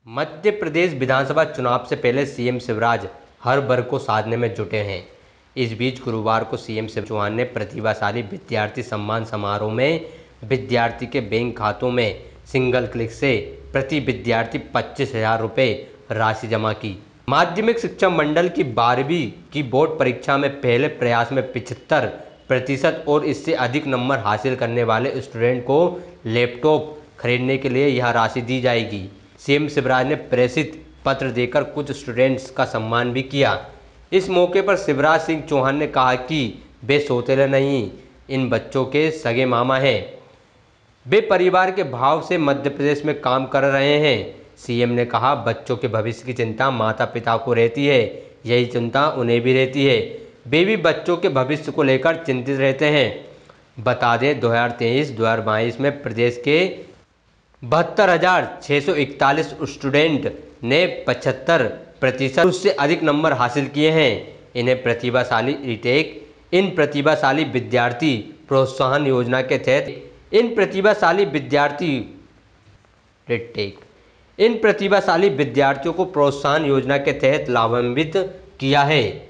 मध्य प्रदेश विधानसभा चुनाव से पहले सीएम शिवराज हर वर्ग को साधने में जुटे हैं। इस बीच गुरुवार को सीएम शिवराज चौहान ने प्रतिभाशाली विद्यार्थी सम्मान समारोह में विद्यार्थी के बैंक खातों में सिंगल क्लिक से प्रति विद्यार्थी 25,000 रुपये राशि जमा की। माध्यमिक शिक्षा मंडल की 12वीं की बोर्ड परीक्षा में पहले प्रयास में 75% और इससे अधिक नंबर हासिल करने वाले स्टूडेंट को लैपटॉप खरीदने के लिए यह राशि दी जाएगी। सीएम शिवराज ने प्रेषित पत्र देकर कुछ स्टूडेंट्स का सम्मान भी किया। इस मौके पर शिवराज सिंह चौहान ने कहा कि वे सौतेले नहीं, इन बच्चों के सगे मामा हैं। वे परिवार के भाव से मध्य प्रदेश में काम कर रहे हैं। सीएम ने कहा, बच्चों के भविष्य की चिंता माता पिता को रहती है, यही चिंता उन्हें भी रहती है। वे भी बच्चों के भविष्य को लेकर चिंतित रहते हैं। बता दें, 2023-2022 में प्रदेश के 72,641 स्टूडेंट ने 75% उससे अधिक नंबर हासिल किए हैं। इन प्रतिभाशाली विद्यार्थी प्रोत्साहन योजना के तहत इन प्रतिभाशाली विद्यार्थियों को प्रोत्साहन योजना के तहत लाभान्वित किया है।